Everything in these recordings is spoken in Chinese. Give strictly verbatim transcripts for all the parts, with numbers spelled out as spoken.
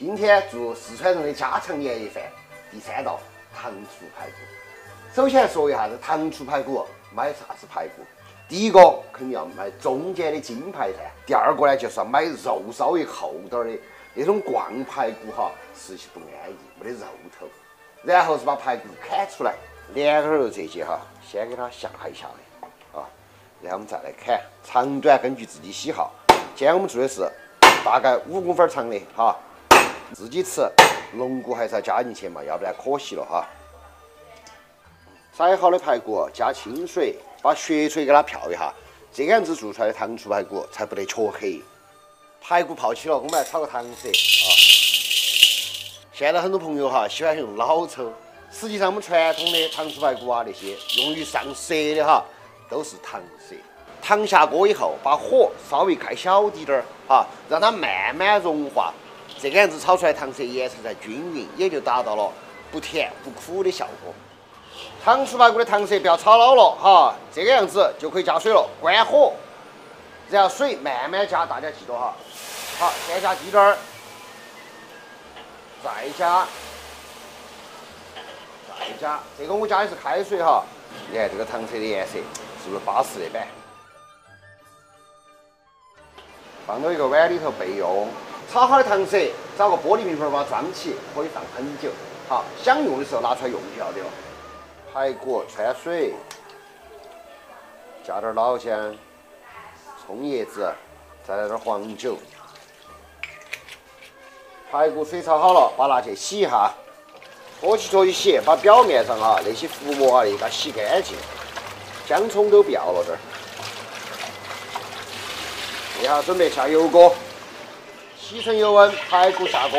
今天做四川人的家常年夜饭，第三道糖醋排骨。首先说一下这糖醋排骨买啥子排骨？第一个肯定要买中间的金排噻，第二个呢就是要买肉稍微厚点儿的那种灌排骨哈，吃起不安逸，没得肉头。然后是把排骨砍出来，两根肉这些哈，先给它下一下来啊，然后我们再来砍，长短根据自己喜好。今天我们做的是大概五公分长的哈，自己吃龙骨还是要加进去嘛，要不然可惜了哈。宰好的排骨加清水，把血水给它漂一下，这个样子做出来的糖醋排骨才不得黢黑。排骨泡起了，我们来炒个糖色啊。现在很多朋友哈喜欢用老抽，实际上我们传统的糖醋排骨啊那些用于上色的哈都是糖色。糖下锅以后，把火稍微开小滴点儿哈，让它慢慢融化，这个样子炒出来糖色颜色才均匀，也就达到了不甜不苦的效果。糖醋排骨的糖色不要炒老了哈，这个样子就可以加水了，关火，然后水慢慢加，大家记住哈。好，先加鸡蛋儿，再加，再加，这个我加的是开水哈。你看这个糖色的颜色是不是巴适的板？放到一个碗里头备用。炒好的糖色，找个玻璃瓶瓶把它装起，可以放很久。好，想用的时候拿出来用就要得了。排骨汆水，加点老姜、葱叶子，再来点黄酒。排骨水炒好了，把它去洗一下，拖起拖起洗，把表面上哈那些浮沫啊给它洗干净，姜葱都不要了这儿。这下准备下油锅，洗成油温，排骨下锅。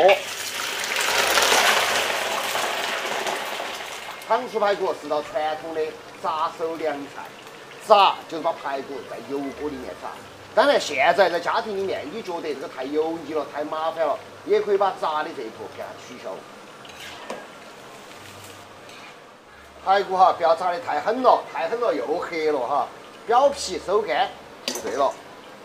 糖醋排骨是道传统的炸手凉菜，炸就是把排骨在油锅里面炸。当然，现在在家庭里面，你觉得这个太油腻了、太麻烦了，也可以把炸的这一步给它取消。排骨哈，不要炸得太狠了，太狠了又黑了哈。表皮收干就对了。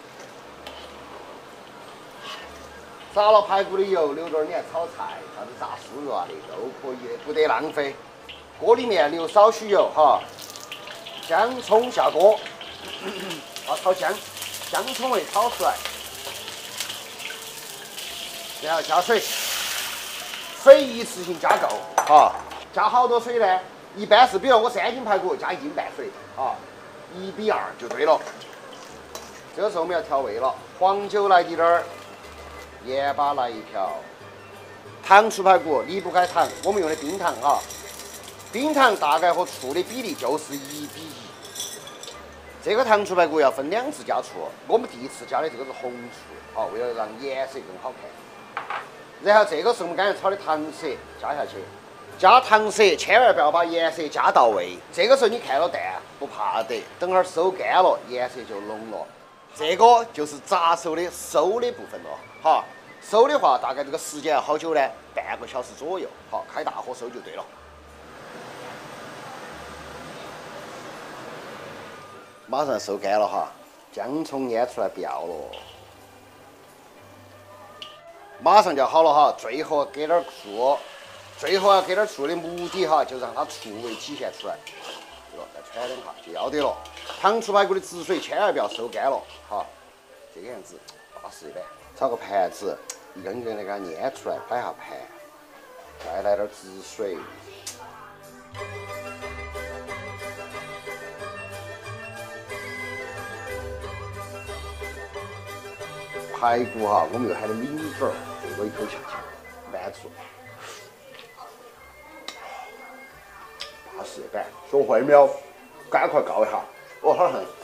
炸了排骨的油，留点儿你来炒菜，啥子炸酥肉啊的都可以的，不得浪费。锅里面留少许油哈，姜葱下锅，把炒香，姜葱味炒出来，然后加水，水一次性加够哈。加好多水呢？一般是，比如我三斤排骨加一斤半水啊，一比二就对了。这个时候我们要调味了，黄酒来滴点儿，盐巴来一瓢。糖醋排骨离不开糖，我们用的冰糖啊。冰糖大概和醋的比例就是一比一。这个糖醋排骨要分两次加醋，我们第一次加的这个是红醋，好，为了让颜色更好看。然后这个是我们刚才炒的糖色加下去，加糖色千万不要把颜色加到位。这个时候你看了淡不怕得，等会儿收干了颜色就浓了。这个就是炸熟的收的部分了，哈。收的话大概这个时间要好久呢？半个小时左右，好，开大火收就对了。马上收干了哈，姜葱腌出来不要了，马上就好了哈。最后给点醋，最后要给点醋的目的哈，就让它醋味体现出来。对了，再汆两下就要得了。糖醋排骨的汁水千万不要收干了哈，这个样子巴适一般。找个盘子，一根一根的给它捏出来，摆下盘，再来点汁水。排骨哈，我们又喊的抿嘴儿，这个一口下去，慢做，巴适一板，学会没有？赶快告一下，哦，好狠！